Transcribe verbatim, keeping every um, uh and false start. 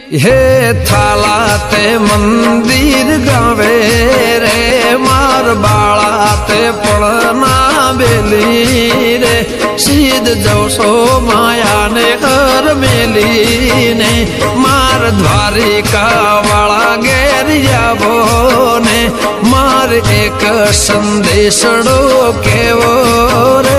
हे थाला ते मंदिर गावे रे मार बाळा ते पड़ना बेली रे सीध जवसो माया ने हर मेली ने मार द्वारिका वाला घेरिया बोने मार एक संदेशड़ो केवो रे